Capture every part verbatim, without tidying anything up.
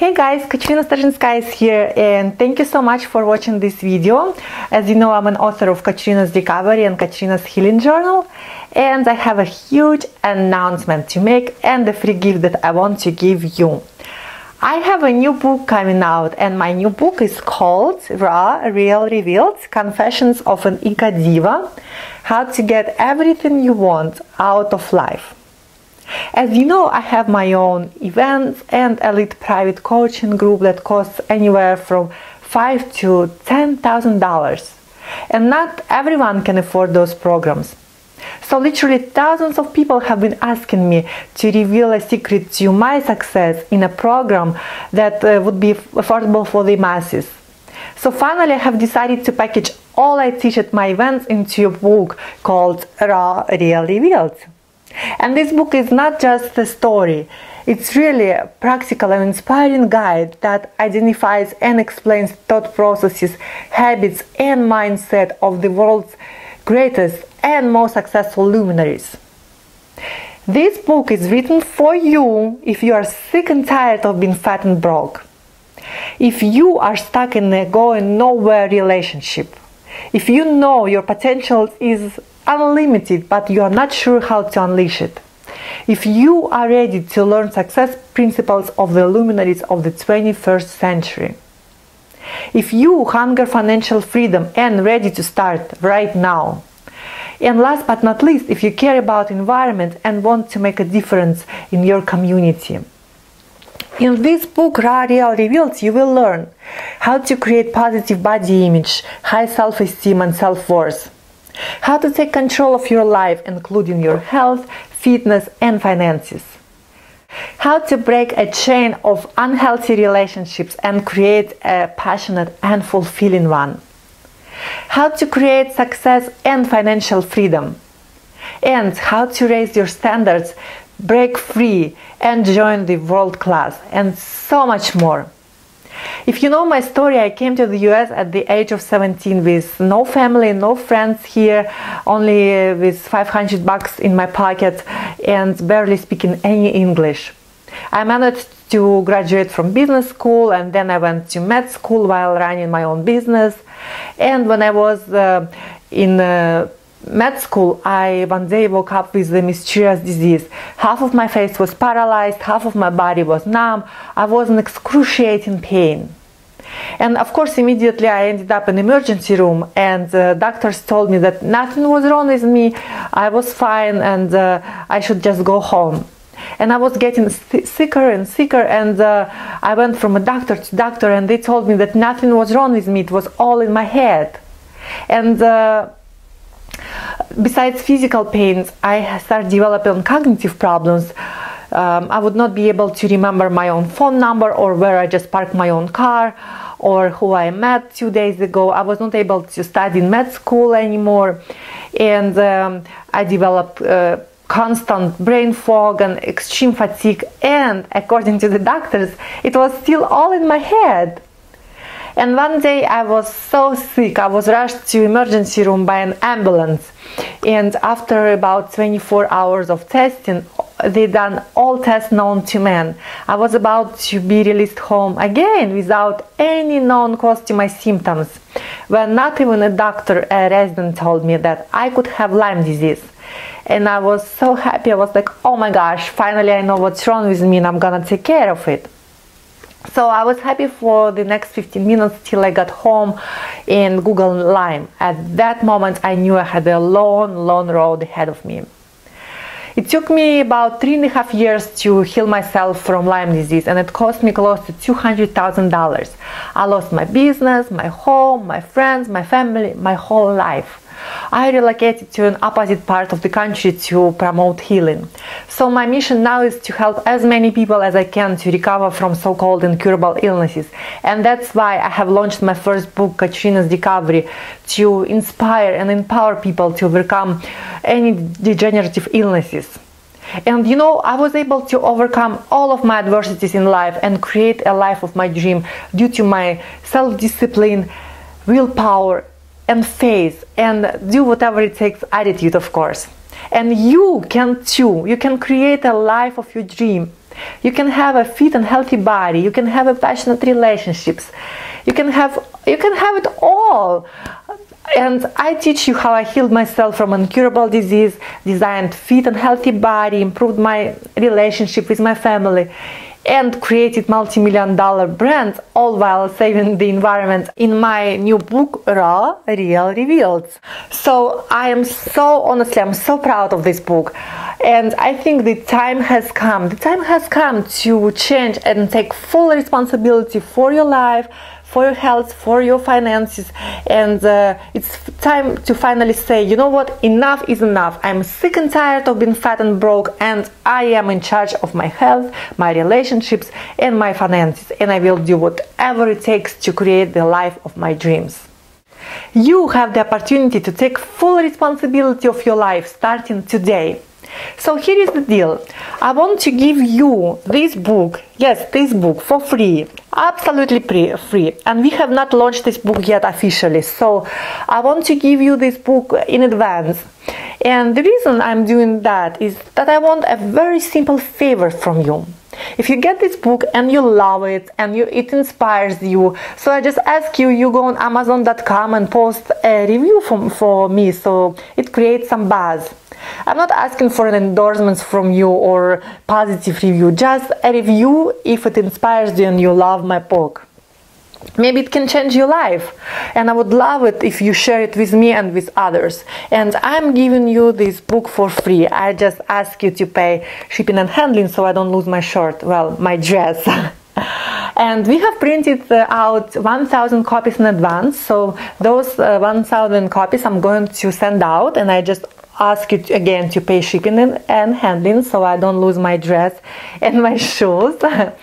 Hey guys, Katerina Starzhinskaya is here, and thank you so much for watching this video. As you know, I'm an author of Katerina's Recovery and Katerina's Healing Journal, and I have a huge announcement to make and a free gift that I want to give you. I have a new book coming out, and my new book is called Raw, Real, Revealed: Confessions of an Ego Diva: How to Get Everything You Want Out of Life. As you know, I have my own events and elite private coaching group that costs anywhere from five to ten thousand dollars, and not everyone can afford those programs. So literally thousands of people have been asking me to reveal a secret to my success in a program that uh, would be affordable for the masses. So finally I have decided to package all I teach at my events into a book called Raw, Real, Revealed. And this book is not just a story, it's really a practical and inspiring guide that identifies and explains thought processes, habits and mindset of the world's greatest and most successful luminaries. This book is written for you if you are sick and tired of being fat and broke, if you are stuck in a going nowhere relationship, if you know your potential is unlimited but you are not sure how to unleash it, if you are ready to learn success principles of the luminaries of the twenty-first century, if you hunger financial freedom and ready to start right now, and last but not least, if you care about environment and want to make a difference in your community. In this book, Raw, Real, Revealed, you will learn how to create positive body image, high self-esteem and self-worth, how to take control of your life, including your health, fitness and finances, how to break a chain of unhealthy relationships and create a passionate and fulfilling one, how to create success and financial freedom, and how to raise your standards, break free and join the world class, and so much more. If you know my story, I came to the U S at the age of seventeen with no family, no friends here, only with five hundred bucks in my pocket and barely speaking any English. I managed to graduate from business school, and then I went to med school while running my own business. And when I was uh, in uh, med school, I one day woke up with a mysterious disease. Half of my face was paralyzed, half of my body was numb. I was in excruciating pain. And of course, immediately I ended up in the emergency room, and uh, doctors told me that nothing was wrong with me, I was fine, and uh, I should just go home. And I was getting sicker and sicker, and uh, I went from a doctor to doctor, and they told me that nothing was wrong with me, it was all in my head. And uh, besides physical pains, I started developing cognitive problems. Um, I would not be able to remember my own phone number, or where I just parked my own car, or who I met two days ago. I was not able to study in med school anymore, and um, I developed uh, constant brain fog and extreme fatigue, and according to the doctors, it was still all in my head. And one day I was so sick, I was rushed to emergency room by an ambulance, and after about twenty-four hours of testing, they done all tests known to man. I was about to be released home again without any known cause to my symptoms, when not even a doctor, a resident, told me that I could have Lyme disease. And I was so happy. I was like, oh my gosh, finally I know what's wrong with me and I'm gonna take care of it. So I was happy for the next fifteen minutes till I got home and Googled Lyme. At that moment I knew I had a long, long road ahead of me. It took me about three and a half years to heal myself from Lyme disease, and it cost me close to two hundred thousand dollars. I lost my business, my home, my friends, my family, my whole life. I relocated to an opposite part of the country to promote healing. So my mission now is to help as many people as I can to recover from so-called incurable illnesses. And that's why I have launched my first book, Katerina's Recovery, to inspire and empower people to overcome any degenerative illnesses. And you know, I was able to overcome all of my adversities in life and create a life of my dream due to my self-discipline, willpower, and faith, and do whatever it takes attitude, of course. And you can too. You can create a life of your dream. You can have a fit and healthy body. You can have a passionate relationships. You can have you can have it all. And I teach you how I healed myself from incurable disease, designed fit and healthy body, improved my relationship with my family, and created multi-million dollar brands, all while saving the environment in my new book, Raw, Real, Revealed. So I am so, honestly, I'm so proud of this book. And I think the time has come. The time has come to change and take full responsibility for your life, for your health, for your finances, and uh, it's time to finally say, you know what, enough is enough. I'm sick and tired of being fat and broke, and I am in charge of my health, my relationships, and my finances, and I will do whatever it takes to create the life of my dreams. You have the opportunity to take full responsibility of your life starting today. So here is the deal. I want to give you this book, yes, this book for free, absolutely free. And we have not launched this book yet officially. So I want to give you this book in advance. And the reason I'm doing that is that I want a very simple favor from you. If you get this book and you love it and you, it inspires you, so I just ask you, you go on Amazon dot com and post a review for, for me, so it creates some buzz. I'm not asking for an endorsement from you or positive review, just a review if it inspires you and you love my book. Maybe it can change your life, and I would love it if you share it with me and with others. And I'm giving you this book for free. I just ask you to pay shipping and handling so I don't lose my shirt, well, my dress. And we have printed out one thousand copies in advance, so those uh, one thousand copies I'm going to send out, and I just ask you to, again to pay shipping and, and handling so I don't lose my dress and my shoes.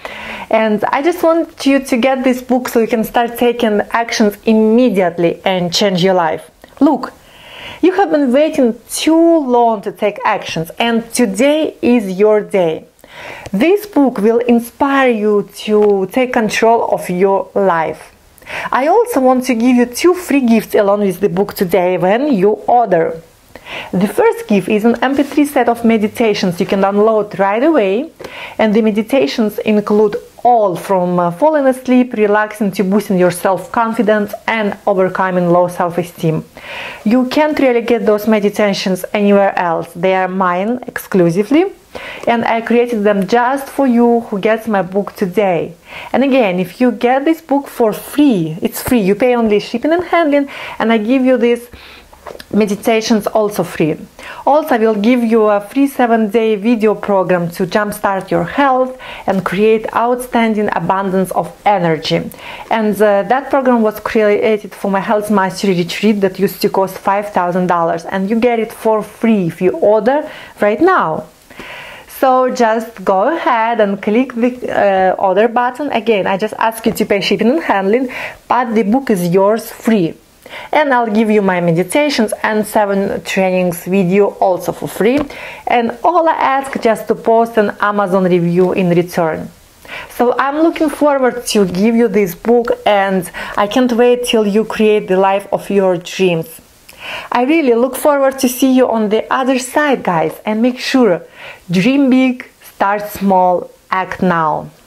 And I just want you to get this book so you can start taking actions immediately and change your life. Look, you have been waiting too long to take actions, and today is your day. This book will inspire you to take control of your life. I also want to give you two free gifts along with the book today when you order. The first gift is an M P three set of meditations you can download right away, and the meditations include all from uh, falling asleep, relaxing, to boosting your self-confidence and overcoming low self-esteem. You can't really get those meditations anywhere else. They are mine exclusively, and I created them just for you who gets my book today. And again, if you get this book for free, it's free, you pay only shipping and handling, and I give you this meditations also free. Also, I will give you a free seven day video program to jumpstart your health and create outstanding abundance of energy. And uh, that program was created for my Health Mastery Retreat that used to cost five thousand dollars, and you get it for free if you order right now. So just go ahead and click the uh, order button. Again, I just ask you to pay shipping and handling, but the book is yours free. And I'll give you my meditations and seven trainings video also for free. And all I ask just to post an Amazon review in return. So I'm looking forward to give you this book, and I can't wait till you create the life of your dreams. I really look forward to see you on the other side, guys. And make sure, dream big, start small, act now.